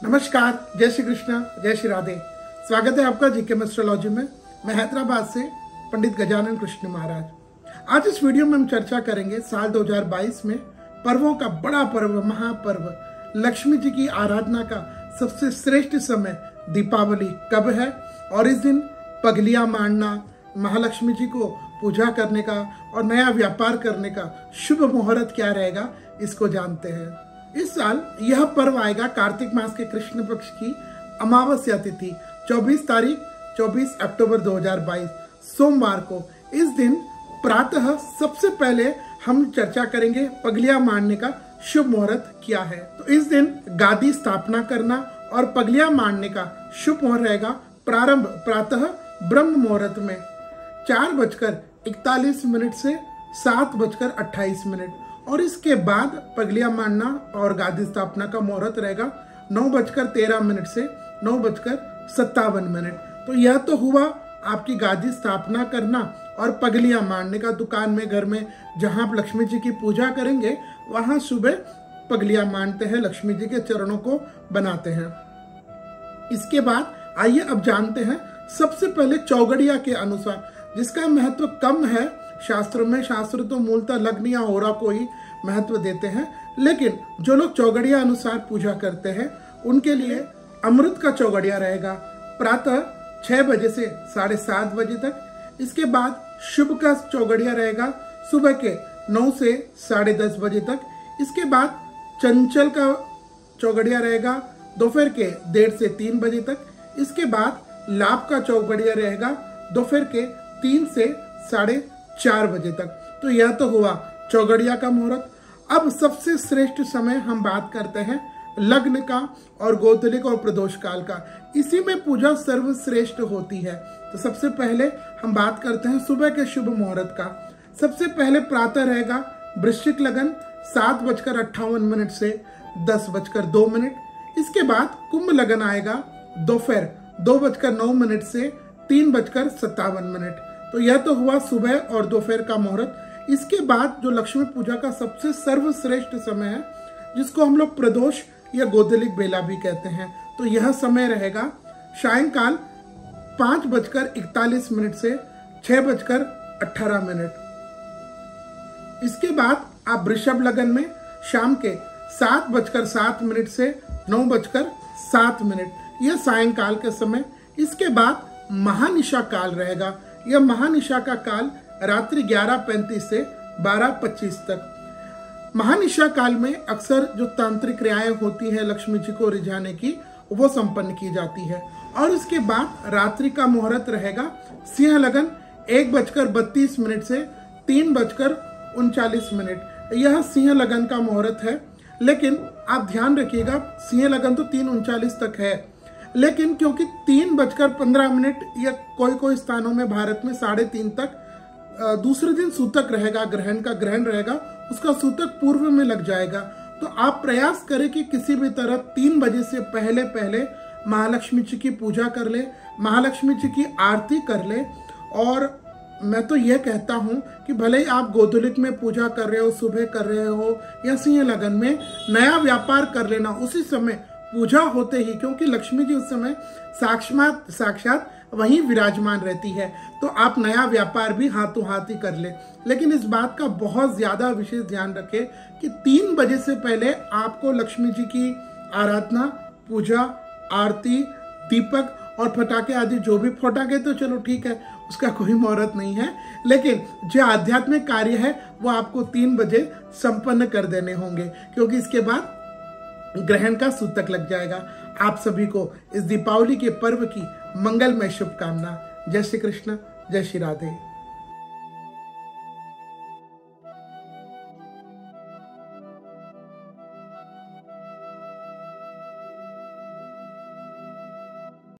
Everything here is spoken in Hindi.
नमस्कार, जय श्री कृष्ण, जय श्री राधे। स्वागत है आपका जीके में एस्ट्रोलॉजी में। मैं हैदराबाद से पंडित गजानन कृष्ण महाराज। आज इस वीडियो में हम चर्चा करेंगे साल 2022 में पर्वों का बड़ा पर्व, महापर्व लक्ष्मी जी की आराधना का सबसे श्रेष्ठ समय दीपावली कब है और इस दिन पगलियां मारना, महालक्ष्मी जी को पूजा करने का और नया व्यापार करने का शुभ मुहूर्त क्या रहेगा, इसको जानते हैं। इस साल यह पर्व आएगा कार्तिक मास के कृष्ण पक्ष की अमावस्या तिथि 24 अक्टूबर 2022 सोमवार को। इस दिन प्रातः सबसे पहले हम चर्चा करेंगे पगलियां मारने का शुभ मुहूर्त क्या है। तो इस दिन गादी स्थापना करना और पगलियां मारने का शुभ मुहूर्त रहेगा प्रारंभ प्रातः ब्रह्म मुहूर्त में 4:41 से 7:28 और इसके बाद पगलियां मारना और गादी स्थापना का मुहूर्त रहेगा 9:13 से 9:57। तो यह तो हुआ आपकी गादी स्थापना करना और पगलियां मारने का। दुकान में, घर में, जहां आप लक्ष्मी जी की पूजा करेंगे वहां सुबह पगलियां मारते हैं, लक्ष्मी जी के चरणों को बनाते हैं। इसके बाद आइए अब जानते हैं सबसे पहले चौगड़िया के अनुसार, जिसका महत्व कम है शास्त्रों में। शास्त्र तो मूलतः लग्न या होरा को ही महत्व देते हैं, लेकिन जो लोग चौगड़िया अनुसार पूजा करते हैं उनके लिए अमृत का चौगड़िया रहेगा प्रातः 6 बजे से 7:30 बजे तक। इसके बाद शुभ का चौगड़िया रहेगा सुबह के 9 से 10:30 बजे तक। इसके बाद चंचल का चौगड़िया रहेगा दोपहर के 1:30 से 3 बजे तक। इसके बाद लाभ का चौगड़िया रहेगा दोपहर के 3 से 4:30 बजे तक। तो यह तो हुआ चौगड़िया का मुहूर्त। अब सबसे श्रेष्ठ समय हम बात करते हैं लग्न का और गोधूलिक और प्रदोष काल का। इसी में पूजा सर्वश्रेष्ठ होती है। तो सबसे पहले हम बात करते हैं सुबह के शुभ मुहूर्त का। सबसे पहले प्रातः रहेगा वृश्चिक लगन 7:58 से 10:02। इसके बाद कुंभ लगन आएगा दोपहर 2:09 से 3:57। तो यह तो हुआ सुबह और दोपहर का मुहूर्त। इसके बाद जो लक्ष्मी पूजा का सबसे सर्वश्रेष्ठ समय है, जिसको हम लोग प्रदोष या गोधूलिक बेला भी कहते हैं, तो यह समय रहेगा सायंकाल 5:41 से 6:18। इसके बाद आप वृषभ लगन में शाम के 7:07 से 9:07, यह सायंकाल का समय। इसके बाद महानिशा काल रहेगा। यह महानिशा का काल रात्रि 11:35 से 12:25 तक। महानिशा काल में अक्सर जो तांत्रिक क्रियाएं होती हैं लक्ष्मी जी को रिझाने की, वो संपन्न की जाती है। और इसके बाद रात्रि का मुहूर्त रहेगा सिंह लगन 1:32 से 3:39। यह सिंह लगन का मुहूर्त है, लेकिन आप ध्यान रखिएगा सिंह लगन तो 3:39 तक है, लेकिन क्योंकि 3:15 या कोई स्थानों में भारत में 3:30 तक दूसरे दिन सूतक रहेगा, ग्रहण रहेगा, उसका सूतक पूर्व में लग जाएगा। तो आप प्रयास करें कि किसी भी तरह 3 बजे से पहले महालक्ष्मी जी की पूजा कर ले, महालक्ष्मी जी की आरती कर ले। और मैं तो यह कहता हूं कि भले ही आप गोधूलिक में पूजा कर रहे हो, सुबह कर रहे हो, या सिंह लगन में नया व्यापार कर लेना उसी समय पूजा होते ही, क्योंकि लक्ष्मी जी उस समय साक्षात वहीं विराजमान रहती है। तो आप नया व्यापार भी हाथों हाथ ही कर ले। लेकिन इस बात का बहुत ज्यादा विशेष ध्यान रखें कि 3 बजे से पहले आपको लक्ष्मी जी की आराधना, पूजा, आरती, दीपक और पटाखे आदि, जो भी पटाखे तो चलो ठीक है, उसका कोई मुहूर्त नहीं है, लेकिन जो आध्यात्मिक कार्य है वो आपको 3 बजे संपन्न कर देने होंगे, क्योंकि इसके बाद ग्रहण का सूतक लग जाएगा। आप सभी को इस दीपावली के पर्व की मंगलमय शुभकामना। जय श्री कृष्ण, जय श्री राधे।